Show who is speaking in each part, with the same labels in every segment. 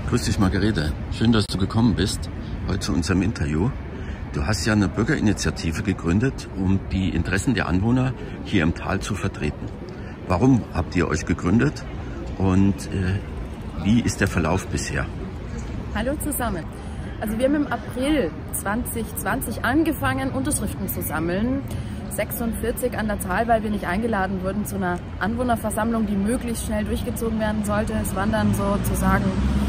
Speaker 1: Grüß dich, Margarete. Schön, dass du gekommen bist heute zu unserem Interview. Du hast ja eine Bürgerinitiative gegründet, um die Interessen der Anwohner hier im Tal zu vertreten. Warum habt ihr euch gegründet und wie ist der Verlauf bisher?
Speaker 2: Hallo zusammen. Also wir haben im April 2020 angefangen, Unterschriften zu sammeln. 46 an der Zahl, weil wir nicht eingeladen wurden zu einer Anwohnerversammlung, die möglichst schnell durchgezogen werden sollte. Es waren dann sozusagen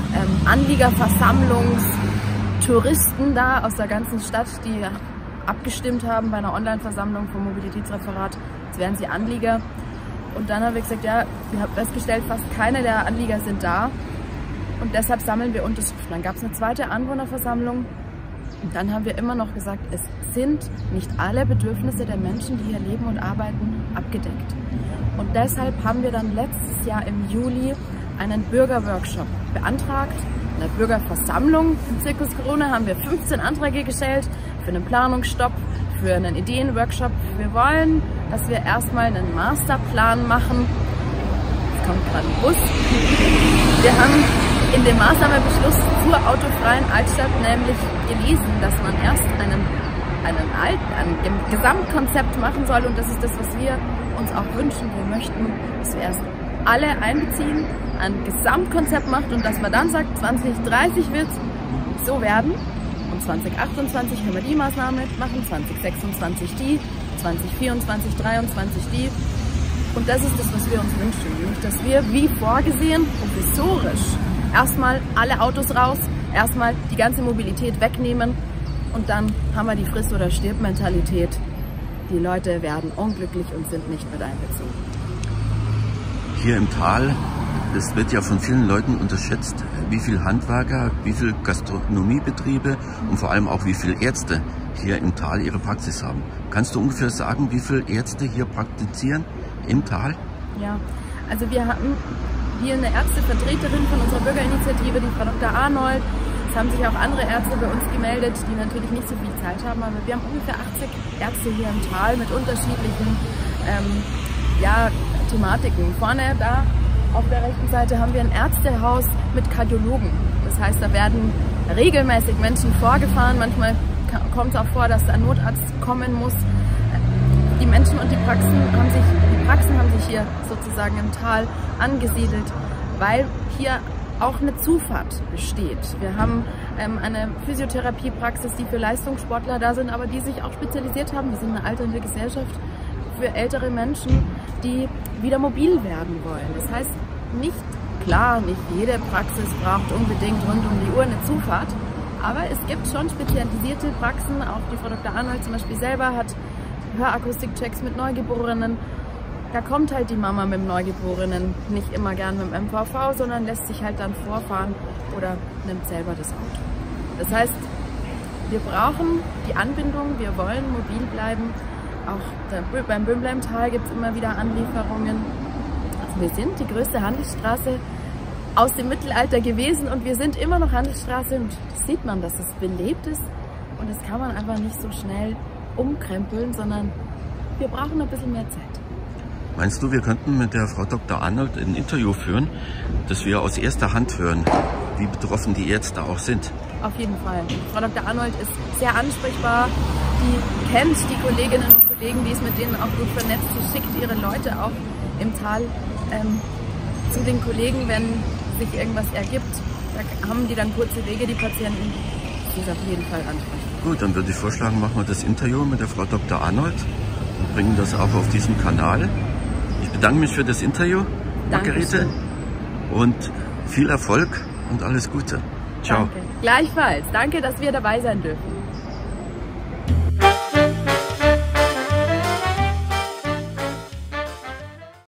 Speaker 2: Anliegerversammlungstouristen da aus der ganzen Stadt, die abgestimmt haben bei einer Online-Versammlung vom Mobilitätsreferat. Jetzt wären sie Anlieger. Und dann haben wir gesagt, ja, wir haben festgestellt, fast keine der Anlieger sind da. Und deshalb sammeln wir Unterschriften. Dann gab es eine zweite Anwohnerversammlung. Und dann haben wir immer noch gesagt, es sind nicht alle Bedürfnisse der Menschen, die hier leben und arbeiten, abgedeckt. Und deshalb haben wir dann letztes Jahr im Juli einen Bürgerworkshop beantragt. In der Bürgerversammlung im Zirkus Corona haben wir 15 Anträge gestellt für einen Planungsstopp, für einen Ideenworkshop. Wir wollen, dass wir erstmal einen Masterplan machen. Jetzt kommt gerade ein Bus. Wir haben in dem Maßnahmenbeschluss zur autofreien Altstadt nämlich gelesen, dass man erst ein Gesamtkonzept machen soll, und das ist das, was wir uns auch wünschen. Wir möchten, dass wir erst alle einbeziehen, ein Gesamtkonzept macht und dass man dann sagt, 2030 wird so werden und 2028 können wir die Maßnahme machen, 2026 die, 2024, 2023 die. Und das ist das, was wir uns wünschen, nämlich dass wir, wie vorgesehen, provisorisch erstmal alle Autos raus, erstmal die ganze Mobilität wegnehmen und dann haben wir die Friss- oder Stirb-Mentalität. Die Leute werden unglücklich und sind nicht mit einbezogen.
Speaker 1: Hier im Tal, es wird ja von vielen Leuten unterschätzt, wie viele Handwerker, wie viele Gastronomiebetriebe und vor allem auch wie viele Ärzte hier im Tal ihre Praxis haben. Kannst du ungefähr sagen, wie viele Ärzte hier praktizieren im Tal?
Speaker 2: Ja, also wir haben hier eine Ärztevertreterin von unserer Bürgerinitiative, die Frau Dr. Arnold. Es haben sich auch andere Ärzte bei uns gemeldet, die natürlich nicht so viel Zeit haben, aber wir haben ungefähr 80 Ärzte hier im Tal mit unterschiedlichen Thematiken. Vorne da auf der rechten Seite haben wir ein Ärztehaus mit Kardiologen. Das heißt, da werden regelmäßig Menschen vorgefahren. Manchmal kommt es auch vor, dass ein Notarzt kommen muss. Die Menschen und die Praxen haben sich hier sozusagen im Tal angesiedelt, weil hier auch eine Zufahrt besteht. Wir haben eine Physiotherapiepraxis, die für Leistungssportler da sind, aber die sich auch spezialisiert haben. Wir sind eine alternde Gesellschaft für ältere Menschen, die wieder mobil werden wollen. Das heißt, nicht jede Praxis braucht unbedingt rund um die Uhr eine Zufahrt, aber es gibt schon spezialisierte Praxen. Auch die Frau Dr. Arnold zum Beispiel selber hat Hörakustikchecks mit Neugeborenen. Da kommt halt die Mama mit dem Neugeborenen nicht immer gern mit dem MVV, sondern lässt sich halt dann vorfahren oder nimmt selber das Auto. Das heißt, wir brauchen die Anbindung, wir wollen mobil bleiben. Auch beim Böhmler im Tal gibt es immer wieder Anlieferungen. Also wir sind die größte Handelsstraße aus dem Mittelalter gewesen und wir sind immer noch Handelsstraße, und das sieht man, dass es belebt ist, und das kann man einfach nicht so schnell umkrempeln, sondern wir brauchen ein bisschen mehr Zeit.
Speaker 1: Meinst du, wir könnten mit der Frau Dr. Arnold ein Interview führen, dass wir aus erster Hand hören, wie betroffen die Ärzte auch sind?
Speaker 2: Auf jeden Fall. Frau Dr. Arnold ist sehr ansprechbar, die kennt die Kolleginnen und Kollegen, die ist mit denen auch gut vernetzt, sie schickt ihre Leute auch im Tal zu den Kollegen, wenn sich irgendwas ergibt. Da haben die dann kurze Wege, die Patienten. Die ist auf jeden Fall ansprechbar.
Speaker 1: Gut, dann würde ich vorschlagen, machen wir das Interview mit der Frau Dr. Arnold und bringen das auch auf diesem Kanal. Ich bedanke mich für das Interview, Margarete, und viel Erfolg und alles Gute. Ciao.
Speaker 2: Danke. Gleichfalls. Danke, dass wir dabei sein dürfen.